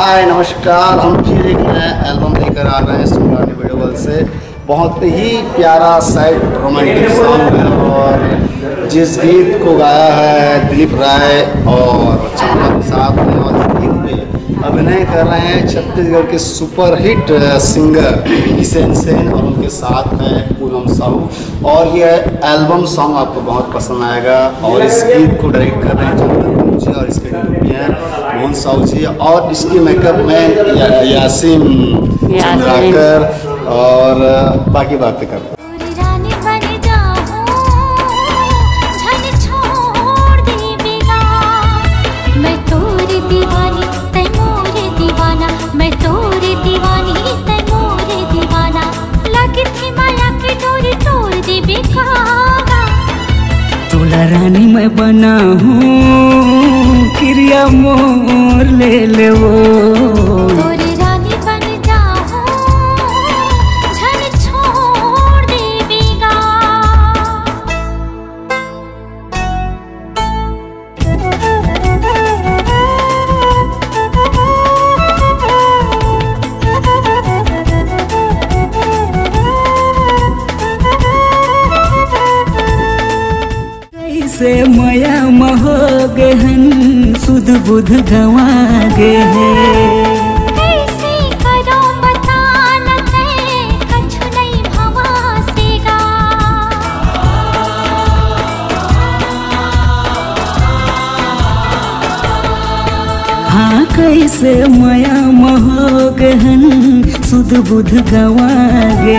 हाय नमस्कार। हम फिर एक नया एल्बम लेकर आ रहे हैं सुनानी वीडियो से। बहुत ही प्यारा सैड रोमांटिक सॉन्ग है और जिस गीत को गाया है दिलीप राय और चंपा प्रसाद ने और इस गीत पे अभिनय कर रहे हैं छत्तीसगढ़ के सुपरहिट सिंगर किशन सेन और उनके साथ हैं पूनम साहू। और ये एल्बम सॉन्ग आपको बहुत पसंद आएगा। और इस गीत को डायरेक्ट कर रहे हैं चंदन जी और इसके हैं मोहन साहू जी और इसकी मेकअप मैन यासीम चंद्राकर और बाकी बातें करते हैं। तोला रानी मैं बना हूँ क्रिया मोर ले ले वो तोरी रानी बन जाऊं झन छोड़ देवेगा। से माया महो गहन सुध बुध गवा गे कैसे करो बता न ते कछु नहीं भवासेगा। हाँ कैसे माया महो गहन सुध बुध गवा गे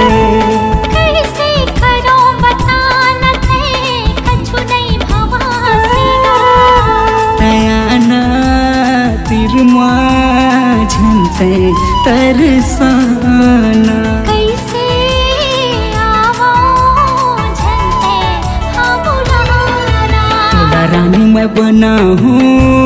झनते तरसाना कैसे आवो झनते हमराना। तोला रानी मैं बना हूँ